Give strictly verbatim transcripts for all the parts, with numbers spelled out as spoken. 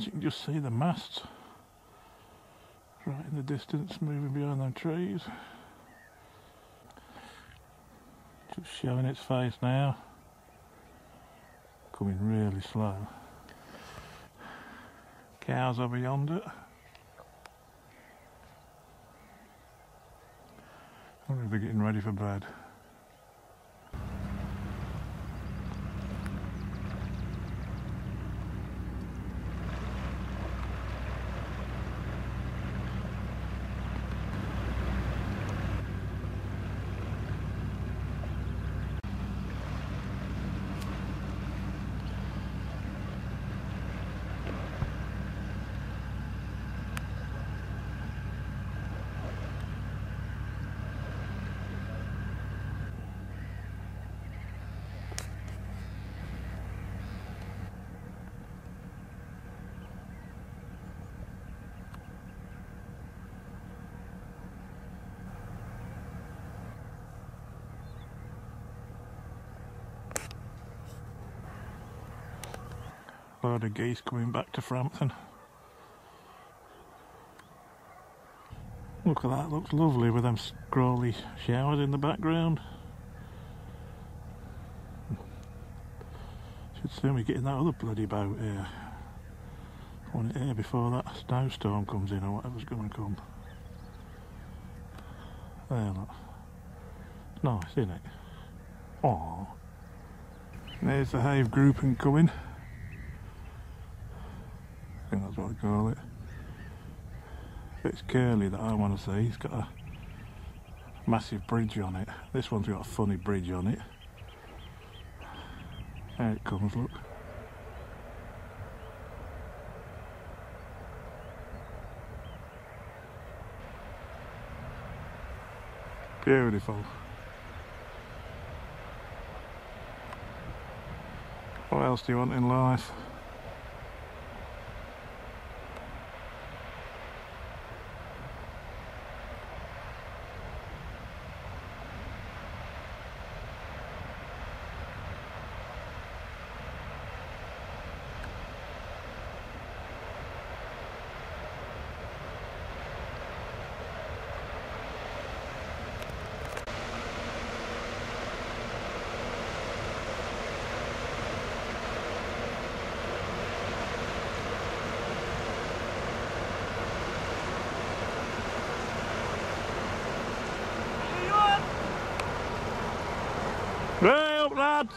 distance you can just see the masts right in the distance moving behind them trees. Just showing its face now, coming really slow. Cows over yonder. I wonder if they're getting ready for bed. Load of geese coming back to Frampton. Look at that, looks lovely with them scrolly showers in the background. Should soon be getting that other bloody boat here. I want it here before that snowstorm comes in or whatever's going to come. There, look. Nice, isn't it? Aww. There's the Hav Grouper coming. I think that's what I call it. It's Kerli that I want to see. It's got a massive bridge on it. This one's got a funny bridge on it. There it comes, look. Beautiful. What else do you want in life? Hey up, lads!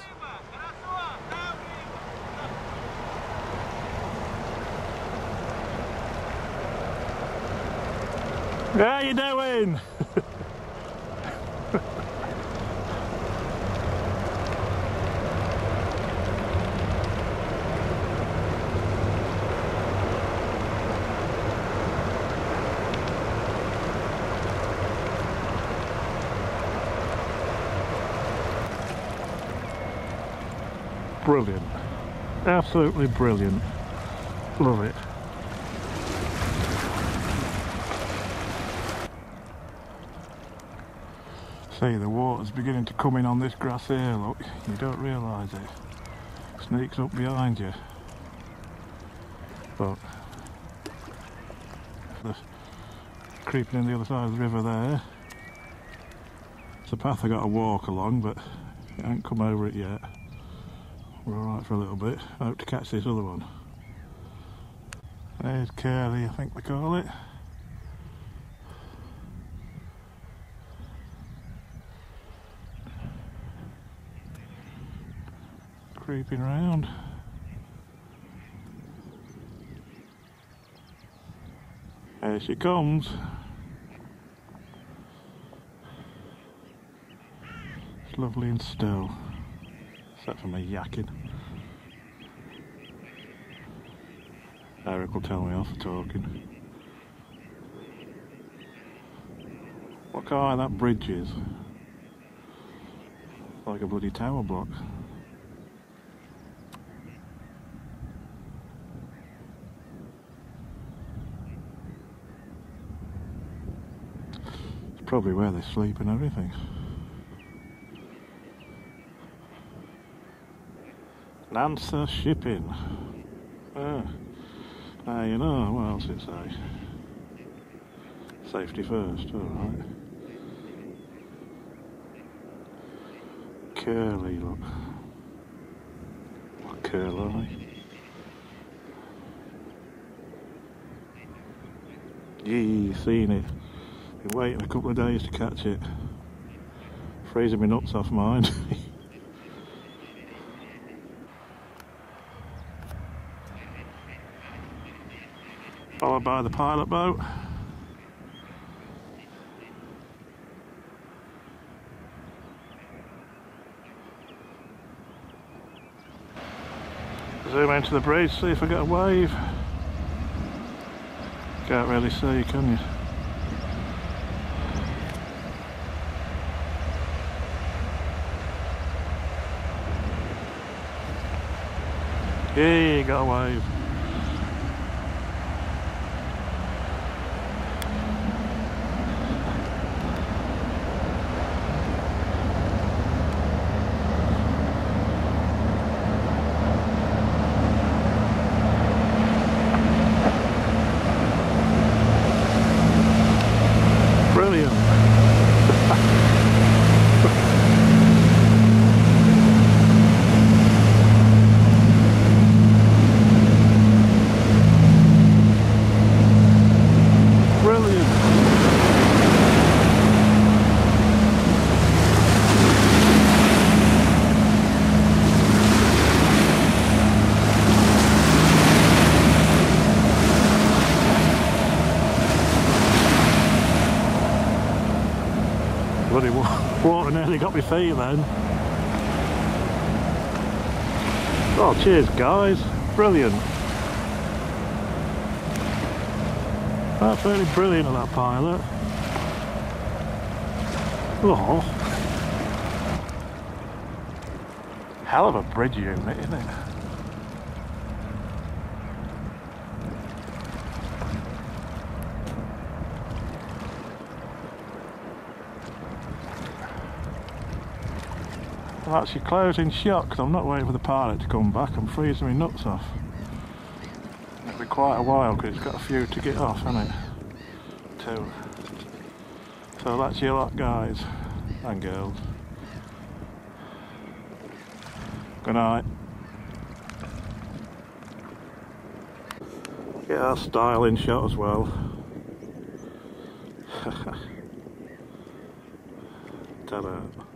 How you doing? Brilliant, absolutely brilliant, love it. See, the water's beginning to come in on this grass here, look, you don't realise it, sneaks up behind you, but the creeping in the other side of the river there, it's a path I got to walk along, but I ain't come over it yet. We're alright for a little bit. I hope to catch this other one. There's Kerli, I think they call it. Creeping round. There she comes. It's lovely and still. Except for me yakking. Eric will tell me off for talking. Look how high that bridge is. Like a bloody tower block. It's probably where they sleep and everything. Lancer shipping. Ah, Now you know, what else it say? Safety first, alright. Kerli, look. What Kerli? Yee, seen it. Been waiting a couple of days to catch it. Freezing my nuts off mine. Followed by the pilot boat. Zoom into the bridge, see if I get a wave. Can't really see, can you? Yeah, got a wave. Brilliant. Bloody water nearly got my feet then. Oh, cheers guys, brilliant. Absolutely brilliant at that pilot. Oh, hell of a bridge unit, isn't it? I'm actually closing shot because I'm not waiting for the pilot to come back. I'm freezing my nuts off. It'll be quite a while because it's got a few to get off, hasn't it? Two. So that's your lot, guys and girls. Good night. Yeah, styling shot as well. Ta-da.